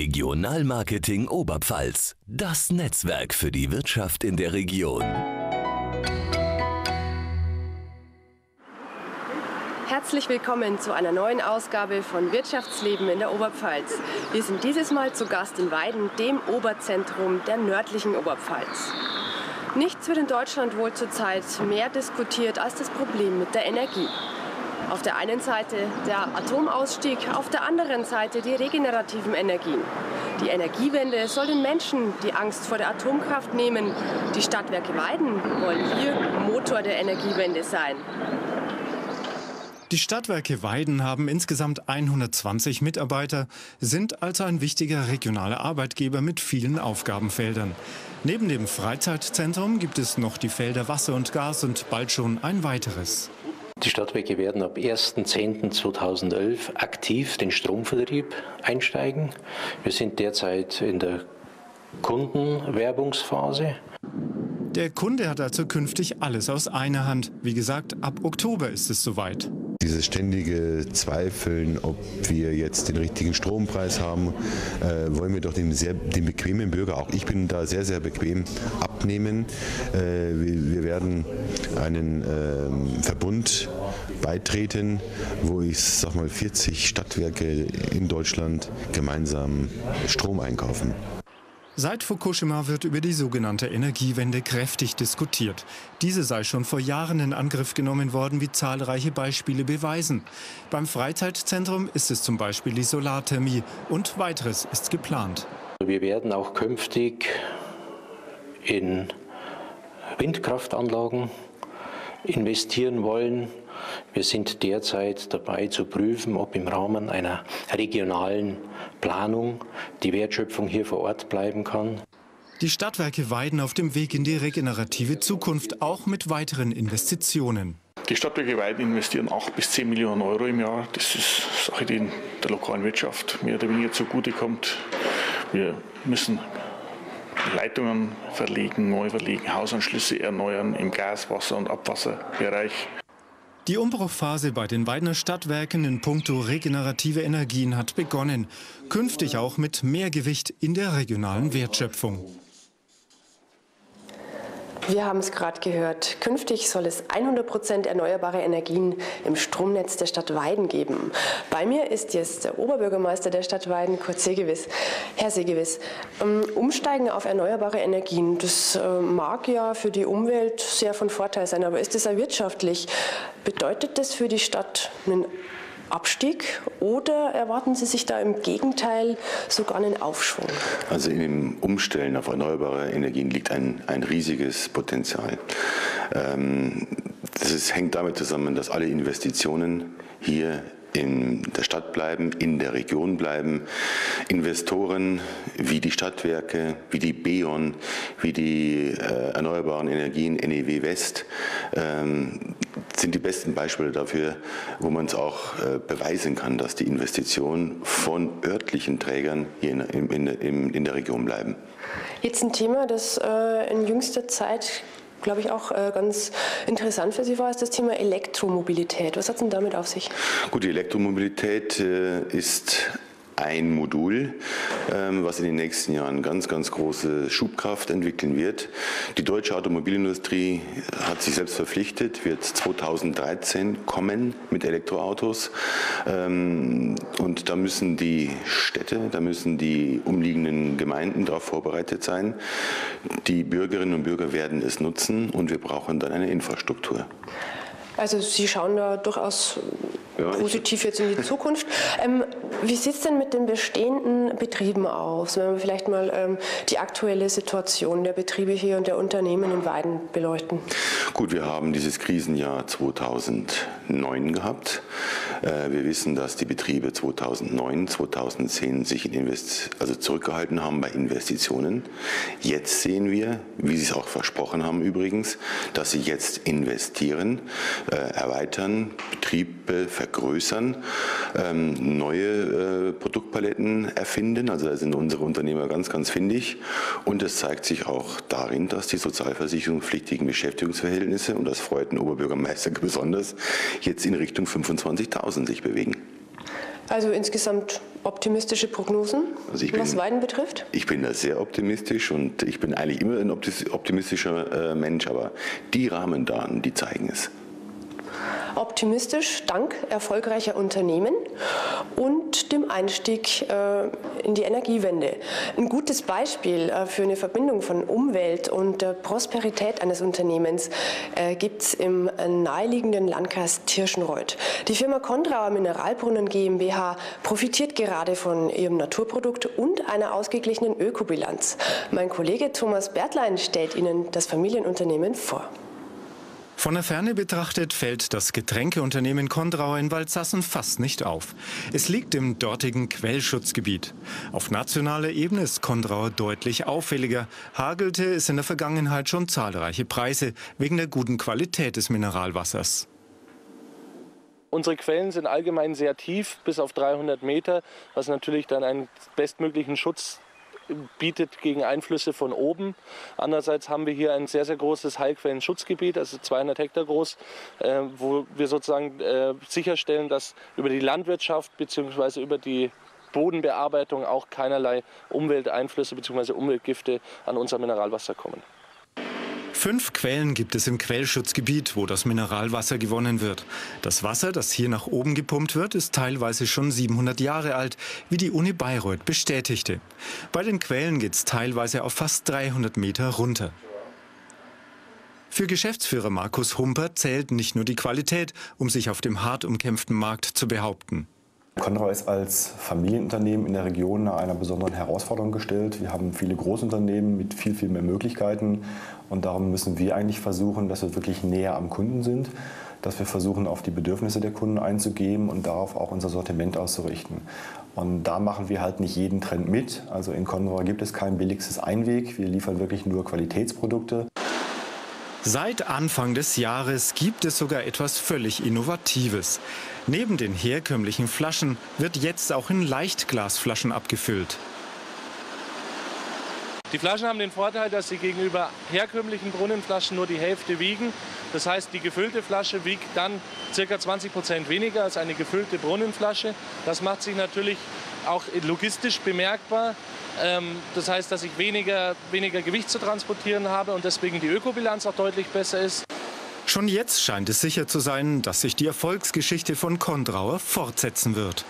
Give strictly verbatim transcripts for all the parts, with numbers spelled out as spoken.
Regionalmarketing Oberpfalz, das Netzwerk für die Wirtschaft in der Region. Herzlich willkommen zu einer neuen Ausgabe von Wirtschaftsleben in der Oberpfalz. Wir sind dieses Mal zu Gast in Weiden, dem Oberzentrum der nördlichen Oberpfalz. Nichts wird in Deutschland wohl zurzeit mehr diskutiert als das Problem mit der Energie. Auf der einen Seite der Atomausstieg, auf der anderen Seite die regenerativen Energien. Die Energiewende soll den Menschen die Angst vor der Atomkraft nehmen. Die Stadtwerke Weiden wollen hier Motor der Energiewende sein. Die Stadtwerke Weiden haben insgesamt hundertzwanzig Mitarbeiter, sind also ein wichtiger regionaler Arbeitgeber mit vielen Aufgabenfeldern. Neben dem Freizeitzentrum gibt es noch die Felder Wasser und Gas und bald schon ein weiteres. Die Stadtwerke werden ab ersten zehnten zweitausendelf aktiv den Stromvertrieb einsteigen. Wir sind derzeit in der Kundenwerbungsphase. Der Kunde hat also künftig alles aus einer Hand. Wie gesagt, ab Oktober ist es soweit. Dieses ständige Zweifeln, ob wir jetzt den richtigen Strompreis haben, äh, wollen wir doch dem, sehr, dem bequemen Bürger, auch ich bin da sehr, sehr bequem, abnehmen. Äh, wir, wir werden einen äh, Verbund beitreten, wo ich sag mal vierzig Stadtwerke in Deutschland gemeinsam Strom einkaufen. Seit Fukushima wird über die sogenannte Energiewende kräftig diskutiert. Diese sei schon vor Jahren in Angriff genommen worden, wie zahlreiche Beispiele beweisen. Beim Freizeitzentrum ist es zum Beispiel die Solarthermie und weiteres ist geplant. Wir werden auch künftig in Windkraftanlagen investieren wollen. Wir sind derzeit dabei zu prüfen, ob im Rahmen einer regionalen Planung die Wertschöpfung hier vor Ort bleiben kann. Die Stadtwerke Weiden auf dem Weg in die regenerative Zukunft, auch mit weiteren Investitionen. Die Stadtwerke Weiden investieren acht bis zehn Millionen Euro im Jahr. Das ist Sache, die der lokalen Wirtschaft mehr oder weniger zugutekommt. Wir müssen Leitungen verlegen, neu verlegen, Hausanschlüsse erneuern im Gas-, Wasser- und Abwasserbereich. Die Umbruchphase bei den Weidener Stadtwerken in puncto regenerative Energien hat begonnen. Künftig auch mit mehr Gewicht in der regionalen Wertschöpfung. Wir haben es gerade gehört. Künftig soll es hundert Prozent erneuerbare Energien im Stromnetz der Stadt Weiden geben. Bei mir ist jetzt der Oberbürgermeister der Stadt Weiden, Kurt Segewiss. Herr Segewiss, Umsteigen auf erneuerbare Energien, das mag ja für die Umwelt sehr von Vorteil sein, aber ist das auch wirtschaftlich? Bedeutet das für die Stadt einen Abstieg oder erwarten Sie sich da im Gegenteil sogar einen Aufschwung? Also in dem Umstellen auf erneuerbare Energien liegt ein, ein riesiges Potenzial. Ähm, das ist, hängt damit zusammen, dass alle Investitionen hier in der Stadt bleiben, in der Region bleiben. Investoren wie die Stadtwerke, wie die B-On, wie die äh, erneuerbaren Energien N E W West ähm, sind die besten Beispiele dafür, wo man es auch äh, beweisen kann, dass die Investitionen von örtlichen Trägern hier in, in, in, in der Region bleiben. Jetzt ein Thema, das äh, in jüngster Zeit, glaube ich, auch äh, ganz interessant für Sie war, ist das Thema Elektromobilität. Was hat es denn damit auf sich? Gut, die Elektromobilität äh, ist ein Modul, ähm, was in den nächsten Jahren ganz, ganz große Schubkraft entwickeln wird. Die deutsche Automobilindustrie hat sich selbst verpflichtet, wird zweitausenddreizehn kommen mit Elektroautos. Ähm, und da müssen die Städte, da müssen die umliegenden Gemeinden darauf vorbereitet sein. Die Bürgerinnen und Bürger werden es nutzen und wir brauchen dann eine Infrastruktur. Also Sie schauen da durchaus ja, positiv jetzt in die Zukunft. Ähm, wie sieht es denn mit den bestehenden Betrieben aus? Wenn wir vielleicht mal ähm, die aktuelle Situation der Betriebe hier und der Unternehmen in Weiden beleuchten. Gut, wir haben dieses Krisenjahr zweitausendneun gehabt. Äh, wir wissen, dass die Betriebe zweitausendneun, zweitausendzehn sich in Invest also zurückgehalten haben bei Investitionen. Jetzt sehen wir, wie Sie es auch versprochen haben übrigens, dass sie jetzt investieren, äh, erweitern, Betriebe vergrößern, ähm, neue äh, Produktpaletten erfinden. Also da sind unsere Unternehmer ganz, ganz findig. Und es zeigt sich auch darin, dass die sozialversicherungspflichtigen Beschäftigungsverhältnisse, und das freut den Oberbürgermeister besonders, jetzt in Richtung fünfundzwanzigtausend sich bewegen. Also insgesamt Optimistische Prognosen, also ich bin, was Weiden betrifft? Ich bin da sehr optimistisch und ich bin eigentlich immer ein optimistischer äh, Mensch, aber die Rahmendaten, die zeigen es. Optimistisch dank erfolgreicher Unternehmen und dem Einstieg äh, in die Energiewende. Ein gutes Beispiel äh, für eine Verbindung von Umwelt und äh, Prosperität eines Unternehmens äh, gibt es im äh, naheliegenden Landkreis Tirschenreuth. Die Firma Kondrauer Mineralbrunnen GmbH profitiert gerade von ihrem Naturprodukt und einer ausgeglichenen Ökobilanz. Mein Kollege Thomas Bertlein stellt Ihnen das Familienunternehmen vor. Von der Ferne betrachtet fällt das Getränkeunternehmen Kondrauer in Waldsassen fast nicht auf. Es liegt im dortigen Quellschutzgebiet. Auf nationaler Ebene ist Kondrauer deutlich auffälliger. Hagelte es in der Vergangenheit schon zahlreiche Preise wegen der guten Qualität des Mineralwassers. Unsere Quellen sind allgemein sehr tief, bis auf dreihundert Meter, was natürlich dann einen bestmöglichen Schutz bietet gegen Einflüsse von oben. Andererseits haben wir hier ein sehr, sehr großes Heilquellenschutzgebiet, also zweihundert Hektar groß, äh, wo wir sozusagen äh, sicherstellen, dass über die Landwirtschaft bzw. über die Bodenbearbeitung auch keinerlei Umwelteinflüsse bzw. Umweltgifte an unser Mineralwasser kommen. Fünf Quellen gibt es im Quellschutzgebiet, wo das Mineralwasser gewonnen wird. Das Wasser, das hier nach oben gepumpt wird, ist teilweise schon siebenhundert Jahre alt, wie die Uni Bayreuth bestätigte. Bei den Quellen geht es teilweise auf fast dreihundert Meter runter. Für Geschäftsführer Markus Humper zählt nicht nur die Qualität, um sich auf dem hart umkämpften Markt zu behaupten. Kondrauer ist als Familienunternehmen in der Region einer besonderen Herausforderung gestellt. Wir haben viele Großunternehmen mit viel, viel mehr Möglichkeiten. Und darum müssen wir eigentlich versuchen, dass wir wirklich näher am Kunden sind, dass wir versuchen, auf die Bedürfnisse der Kunden einzugehen und darauf auch unser Sortiment auszurichten. Und da machen wir halt nicht jeden Trend mit. Also in Kondrauer gibt es kein billigstes Einweg. Wir liefern wirklich nur Qualitätsprodukte. Seit Anfang des Jahres gibt es sogar etwas völlig Innovatives. Neben den herkömmlichen Flaschen wird jetzt auch in Leichtglasflaschen abgefüllt. Die Flaschen haben den Vorteil, dass sie gegenüber herkömmlichen Brunnenflaschen nur die Hälfte wiegen. Das heißt, die gefüllte Flasche wiegt dann ca. zwanzig Prozent weniger als eine gefüllte Brunnenflasche. Das macht sich natürlich auch logistisch bemerkbar. Das heißt, dass ich weniger, weniger Gewicht zu transportieren habe und deswegen die Ökobilanz auch deutlich besser ist. Schon jetzt scheint es sicher zu sein, dass sich die Erfolgsgeschichte von Kondrauer fortsetzen wird.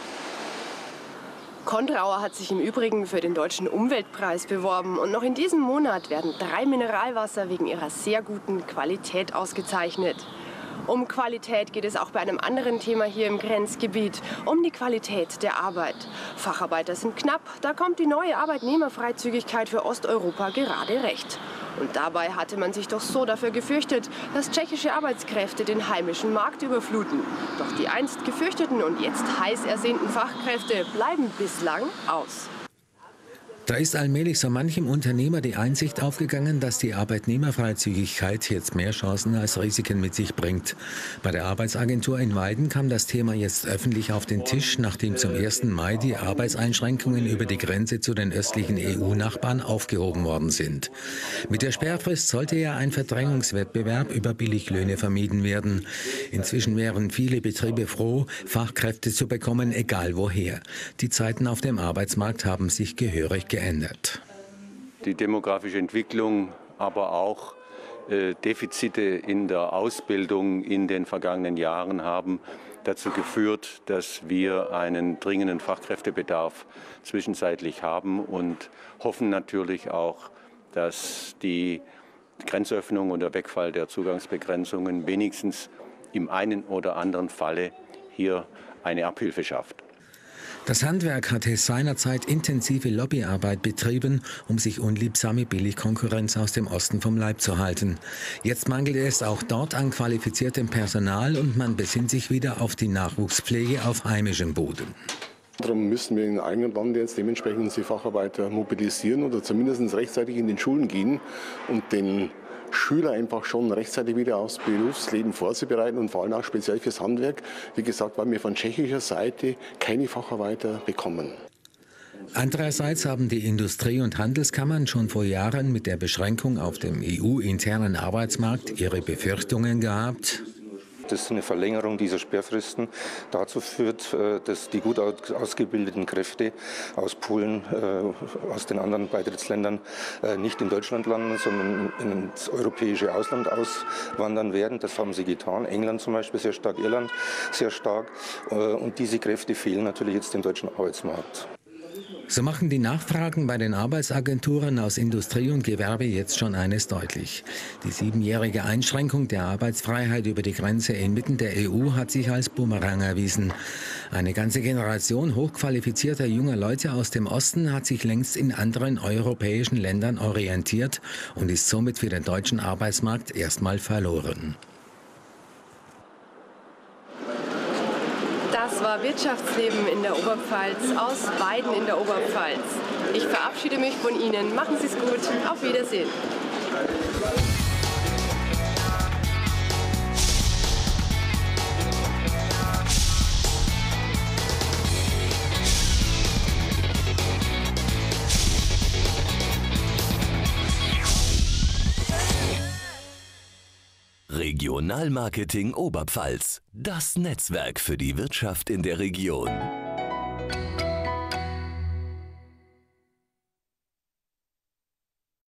Kondrauer hat sich im Übrigen für den Deutschen Umweltpreis beworben und noch in diesem Monat werden drei Mineralwasser wegen ihrer sehr guten Qualität ausgezeichnet. Um Qualität geht es auch bei einem anderen Thema hier im Grenzgebiet, um die Qualität der Arbeit. Facharbeiter sind knapp, da kommt die neue Arbeitnehmerfreizügigkeit für Osteuropa gerade recht. Und dabei hatte man sich doch so dafür gefürchtet, dass tschechische Arbeitskräfte den heimischen Markt überfluten. Doch die einst gefürchteten und jetzt heiß ersehnten Fachkräfte bleiben bislang aus. Da ist allmählich so manchem Unternehmer die Einsicht aufgegangen, dass die Arbeitnehmerfreizügigkeit jetzt mehr Chancen als Risiken mit sich bringt. Bei der Arbeitsagentur in Weiden kam das Thema jetzt öffentlich auf den Tisch, nachdem zum ersten Mai die Arbeitseinschränkungen über die Grenze zu den östlichen E U-Nachbarn aufgehoben worden sind. Mit der Sperrfrist sollte ja ein Verdrängungswettbewerb über Billiglöhne vermieden werden. Inzwischen wären viele Betriebe froh, Fachkräfte zu bekommen, egal woher. Die Zeiten auf dem Arbeitsmarkt haben sich gehörig geändert. geändert. Die demografische Entwicklung, aber auch äh, Defizite in der Ausbildung in den vergangenen Jahren haben dazu geführt, dass wir einen dringenden Fachkräftebedarf zwischenzeitlich haben und hoffen natürlich auch, dass die Grenzöffnung und der Wegfall der Zugangsbegrenzungen wenigstens im einen oder anderen Falle hier eine Abhilfe schafft. Das Handwerk hatte seinerzeit intensive Lobbyarbeit betrieben, um sich unliebsame Billigkonkurrenz aus dem Osten vom Leib zu halten. Jetzt mangelt es auch dort an qualifiziertem Personal und man besinnt sich wieder auf die Nachwuchspflege auf heimischem Boden. Darum müssen wir im eigenen Land jetzt dementsprechend unsere Facharbeiter mobilisieren oder zumindest rechtzeitig in den Schulen gehen und den Schüler einfach schon rechtzeitig wieder aufs Berufsleben vorzubereiten und vor allem auch speziell fürs Handwerk. Wie gesagt, weil wir von tschechischer Seite keine Facharbeiter bekommen. Andererseits haben die Industrie- und Handelskammern schon vor Jahren mit der Beschränkung auf dem E U-internen Arbeitsmarkt ihre Befürchtungen gehabt. dass eine Verlängerung dieser Sperrfristen dazu führt, dass die gut ausgebildeten Kräfte aus Polen, aus den anderen Beitrittsländern nicht in Deutschland landen, sondern ins europäische Ausland auswandern werden. Das haben sie getan. England zum Beispiel sehr stark, Irland sehr stark. Und diese Kräfte fehlen natürlich jetzt im deutschen Arbeitsmarkt. So machen die Nachfragen bei den Arbeitsagenturen aus Industrie und Gewerbe jetzt schon eines deutlich. Die siebenjährige Einschränkung der Arbeitsfreiheit über die Grenze inmitten der E U hat sich als Bumerang erwiesen. Eine ganze Generation hochqualifizierter junger Leute aus dem Osten hat sich längst in anderen europäischen Ländern orientiert und ist somit für den deutschen Arbeitsmarkt erstmal verloren. Das war Wirtschaftsleben in der Oberpfalz aus Weiden in der Oberpfalz. Ich verabschiede mich von Ihnen. Machen Sie es gut. Auf Wiedersehen. Regionalmarketing Oberpfalz. Das Netzwerk für die Wirtschaft in der Region.